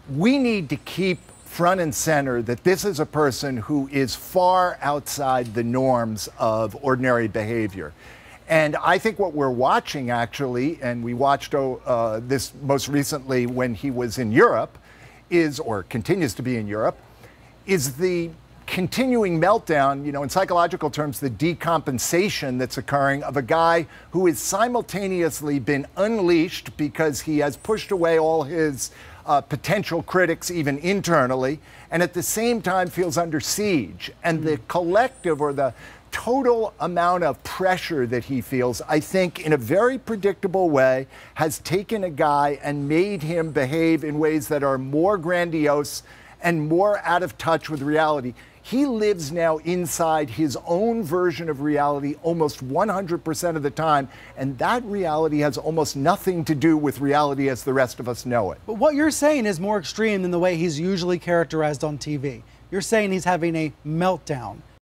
we need to keep front and center that this is a person who is far outside the norms of ordinary behavior. And I think what we're watching, actually, and we watched this most recently when he was in Europe, or continues to be in Europe, is the continuing meltdown, in psychological terms, the decompensation that's occurring of a guy who has simultaneously been unleashed because he has pushed away all his potential critics, even internally, and at the same time feels under siege. And the collective, or the total amount of pressure that he feels, I think, in a very predictable way, has taken a guy and made him behave in ways that are more grandiose and more out of touch with reality. He lives now inside his own version of reality almost 100% of the time, and that reality has almost nothing to do with reality as the rest of us know it. But what you're saying is more extreme than the way he's usually characterized on TV. You're saying he's having a meltdown.